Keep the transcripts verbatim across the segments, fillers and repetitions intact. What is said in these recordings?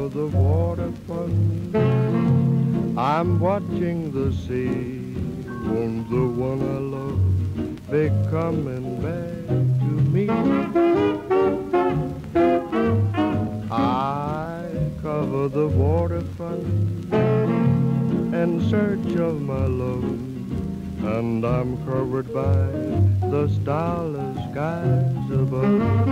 cover the waterfront. I'm watching the sea. Won't the one I love be coming back to me? I cover the waterfront in search of my love, and I'm covered by the starless skies above.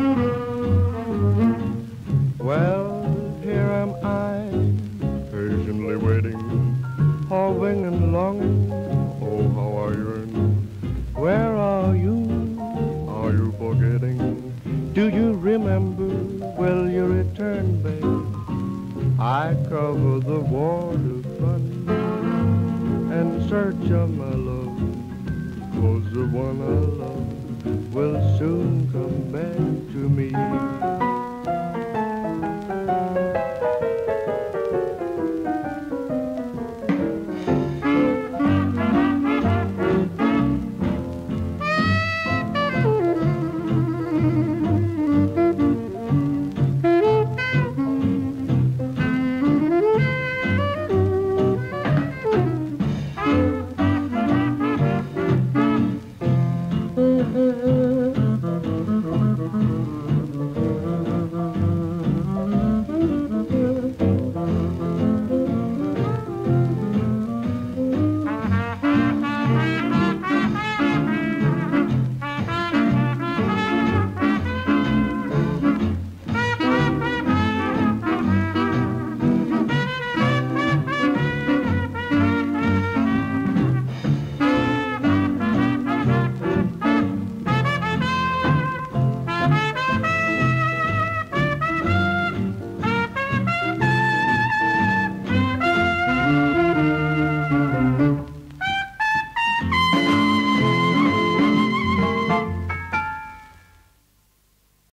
Well, here am I, patiently waiting, hoping and longing. Oh, how I yearn. Where are you? Are you forgetting? Do you remember? Will you return, babe? I cover the waterfront in search of my love, 'cause the one I love will soon come back to me.